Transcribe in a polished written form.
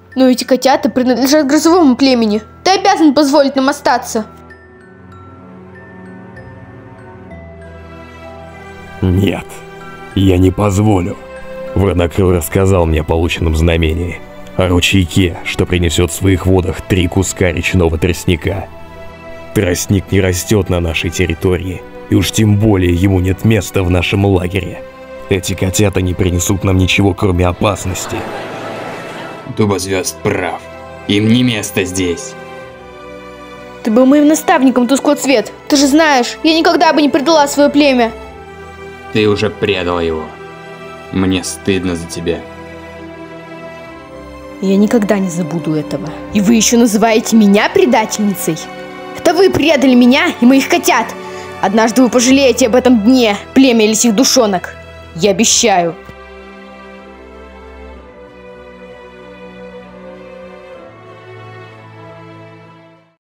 Но эти котята принадлежат грозовому племени. Ты обязан позволить нам остаться. Нет, я не позволю. Вранокрыл рассказал мне о полученном знамении. О ручейке, что принесет в своих водах 3 куска речного тростника. Тростник не растет на нашей территории, и уж тем более ему нет места в нашем лагере. Эти котята не принесут нам ничего, кроме опасности. Дубозвезд прав. Им не место здесь. Ты был моим наставником, Тусклоцвет. Ты же знаешь, я никогда бы не предала свое племя. Ты уже предал его. Мне стыдно за тебя. Я никогда не забуду этого. И вы еще называете меня предательницей? Это вы предали меня и моих котят. Однажды вы пожалеете об этом дне, племя лисих душонок. Я обещаю.